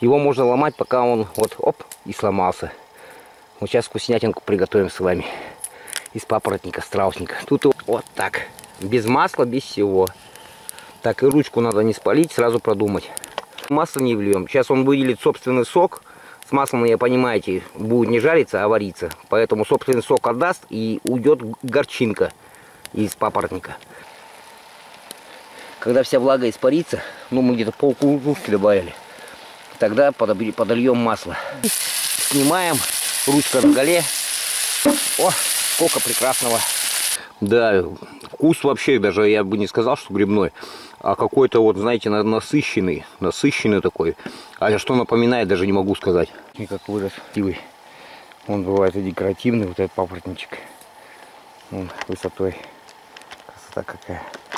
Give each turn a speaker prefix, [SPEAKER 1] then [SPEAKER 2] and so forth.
[SPEAKER 1] Его можно ломать, пока он вот оп и сломался. Вот сейчас вкуснятинку приготовим с вами из папоротника, страусника. Тут вот так, без масла, без всего. Так, и ручку надо не спалить, сразу продумать. Масло не вльем. Сейчас он выделит собственный сок. С маслом, я понимаете, будет не жариться, а вариться. Поэтому собственный сок отдаст и уйдет горчинка из папоротника. Когда вся влага испарится, ну мы где-то полкружки добавили, тогда подольем масло. Снимаем, ручка на голе. О, сколько прекрасного. Да, вкус вообще даже я бы не сказал, что грибной, а какой-то вот, знаете, насыщенный такой. А что напоминает, даже не могу сказать. И как вырос. Он бывает и декоративный, вот этот папоротничек. Он высотой. Красота какая.